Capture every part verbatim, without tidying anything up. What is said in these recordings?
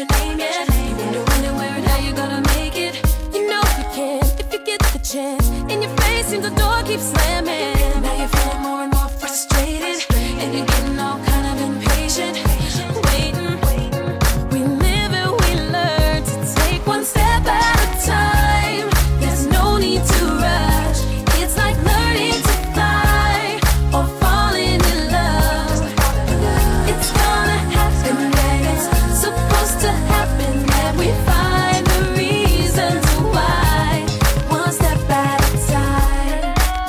your name yet. You wonder when and where and how you're gonna make it. You know you can if you get the chance. In your face seems the door keeps slamming. Now you're feeling more and more frustrated, and you're getting all kind of impatient. Waiting, we live and we learn to take one step at a time. There's no need to rush. It's like learning to fly or falling in love. It's gonna happen when it's supposed to happen, that we find the reasons why. One step at a time.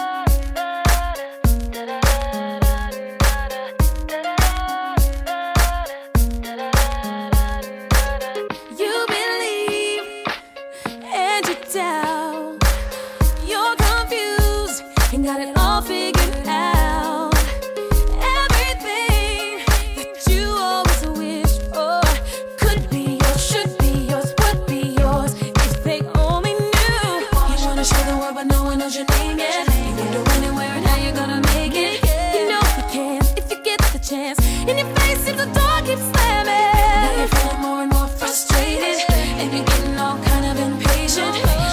You believe and you doubt. You're confused and got it all figured out. Everything that you always wished for could be yours, should be yours, would be yours if they only knew. You wanna show the world, but no one knows your name yet. You wonder when and where and how you're gonna make it. You know you can if you get the chance. In your face seems the door keeps slamming. Now you're feeling more and more frustrated, and you're getting all kind of impatient.